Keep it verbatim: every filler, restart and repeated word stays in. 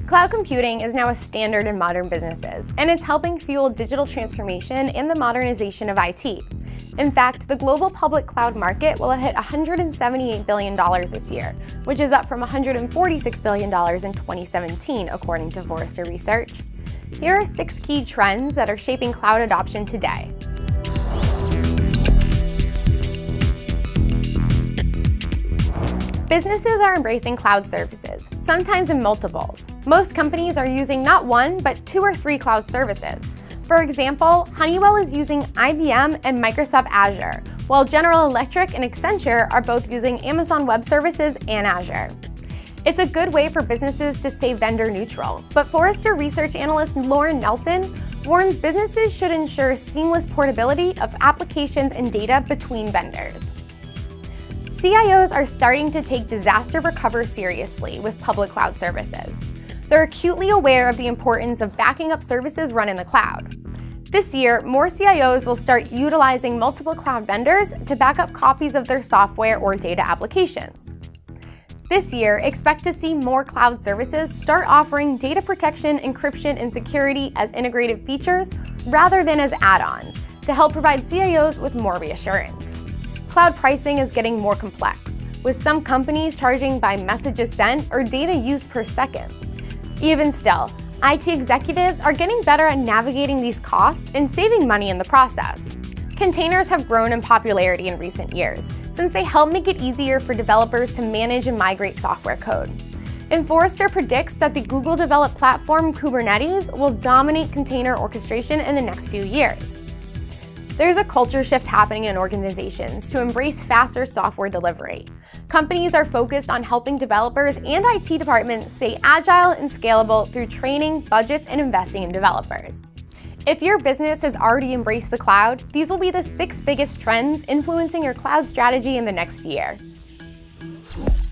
Cloud computing is now a standard in modern businesses, and it's helping fuel digital transformation and the modernization of I T. In fact, the global public cloud market will hit one hundred seventy-eight billion dollars this year, which is up from one hundred forty-six billion dollars in twenty seventeen, according to Forrester Research. Here are six key trends that are shaping cloud adoption today. Businesses are embracing cloud services, sometimes in multiples. Most companies are using not one, but two or three cloud services. For example, Honeywell is using I B M and Microsoft Azure, while General Electric and Accenture are both using Amazon Web Services and Azure. It's a good way for businesses to stay vendor neutral, but Forrester research analyst Lauren Nelson warns businesses should ensure seamless portability of applications and data between vendors. C I Os are starting to take disaster recovery seriously with public cloud services. They're acutely aware of the importance of backing up services run in the cloud. This year, more C I Os will start utilizing multiple cloud vendors to back up copies of their software or data applications. This year, expect to see more cloud services start offering data protection, encryption, and security as integrated features rather than as add-ons to help provide C I Os with more reassurance. Cloud pricing is getting more complex, with some companies charging by messages sent or data used per second. Even still, I T executives are getting better at navigating these costs and saving money in the process. Containers have grown in popularity in recent years, since they help make it easier for developers to manage and migrate software code. And Forrester predicts that the Google-developed platform Kubernetes will dominate container orchestration in the next few years. There's a culture shift happening in organizations to embrace faster software delivery. Companies are focused on helping developers and I T departments stay agile and scalable through training, budgets, and investing in developers. If your business has already embraced the cloud, these will be the six biggest trends influencing your cloud strategy in the next year.